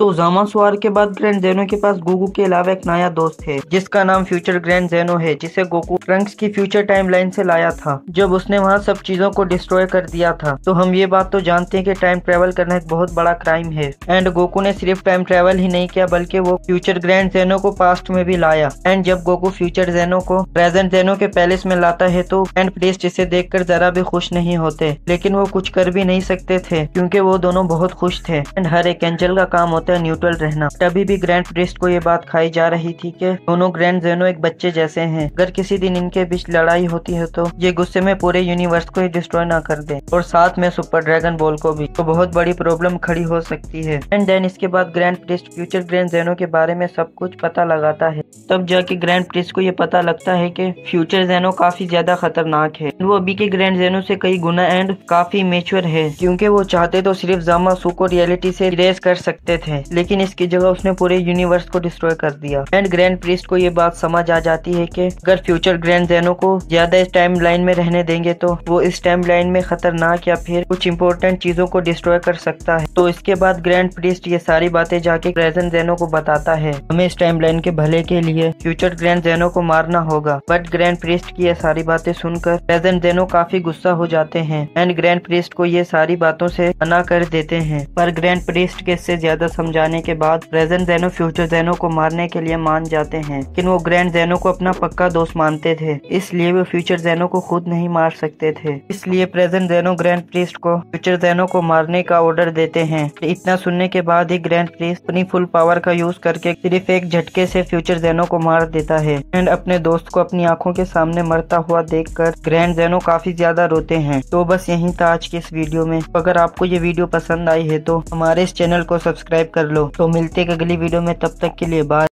तो ज़ामासुआर के बाद ग्रैंड ज़ेनो के पास गोकू के अलावा एक नया दोस्त है जिसका नाम फ्यूचर ग्रैंड ज़ेनो है, जिसे गोकू ट्रंक्स की फ्यूचर टाइमलाइन से लाया था जब उसने वहाँ सब चीजों को डिस्ट्रॉय कर दिया था। तो हम ये बात तो जानते हैं कि टाइम ट्रेवल करना एक बहुत बड़ा क्राइम है एंड गोकू ने सिर्फ टाइम ट्रेवल ही नहीं किया बल्कि वो फ्यूचर ग्रैंड ज़ेनो को पास्ट में भी लाया। एंड जब गोकू फ्यूचर ज़ेनो को प्रेजेंट ज़ेनो के पैलेस में लाता है तो ग्रैंड प्रीस्ट इसे देखकर जरा भी खुश नहीं होते, लेकिन वो कुछ कर भी नहीं सकते थे क्योंकि वो दोनों बहुत खुश थे। एंड हर एक एंजल का काम होता है न्यूट्रल रहना। तभी भी ग्रैंड प्रीस्ट को ये बात खाई जा रही थी कि दोनों ग्रैंड ज़ेनो एक बच्चे जैसे हैं, अगर किसी दिन इनके बीच लड़ाई होती है तो ये गुस्से में पूरे यूनिवर्स को ही डिस्ट्रॉय ना कर दे और साथ में सुपर ड्रैगन बॉल को भी, तो बहुत बड़ी प्रॉब्लम खड़ी हो सकती है। एंड देन इसके बाद Grand Priest future Grand Zeno के बारे में सब कुछ पता लगाता है। तब जाके ग्रैंड प्रीस्ट को ये पता लगता है कि फ्यूचर ज़ेनो काफी ज्यादा खतरनाक है। वो अभी के ग्रैंड ज़ेनो से कई गुना एंड काफी मेच्योर है, क्योंकि वो चाहते तो सिर्फ ज़ामासु को रियलिटी से इरेज कर सकते थे, लेकिन इसकी जगह उसने पूरे यूनिवर्स को डिस्ट्रॉय कर दिया। एंड ग्रैंड प्रीस्ट को ये बात समझ आ जाती है कि अगर फ्यूचर ग्रैंड ज़ेनो को ज्यादा इस टाइम लाइन में रहने देंगे तो वो इस टाइम लाइन में खतरनाक या फिर कुछ इंपॉर्टेंट चीजों को डिस्ट्रॉय कर सकता है। तो इसके बाद ग्रैंड प्रीस्ट ये सारी बातें जाके प्रेजेंट ज़ेनो को बताता है। हमें इस टाइम लाइन के भले के लिए फ्यूचर ग्रैंड ज़ेनो को मारना होगा। बट ग्रैंड प्रीस्ट की ये सारी बातें सुनकर प्रेजेंट ज़ेनो काफी गुस्सा हो जाते हैं एंड ग्रैंड प्रीस्ट को ये सारी बातों से मना कर देते हैं। पर ग्रैंड प्रीस्ट के इससे ज्यादा समझाने के बाद प्रेजेंट ज़ेनो फ्यूचर ज़ेनो को मारने के लिए मान जाते हैं, लेकिन वो ग्रैंड ज़ेनो को अपना पक्का दोस्त मानते थे, इसलिए वो फ्यूचर ज़ेनो को खुद नहीं मार सकते थे। इसलिए प्रेजेंट ज़ेनो ग्रैंड प्रीस्ट को फ्यूचर ज़ेनो को मारने का ऑर्डर देते हैं। इतना सुनने के बाद ही ग्रैंड प्रीस्ट अपनी फुल पावर का यूज करके सिर्फ एक झटके से फ्यूचर ज़ेनो को मार देता है एंड अपने दोस्त को अपनी आंखों के सामने मरता हुआ देखकर ग्रैंड ज़ेनो काफी ज्यादा रोते हैं। तो बस यही था आज के इस वीडियो में। अगर आपको ये वीडियो पसंद आई है तो हमारे इस चैनल को सब्सक्राइब कर लो। तो मिलते हैं अगली वीडियो में, तब तक के लिए बाय।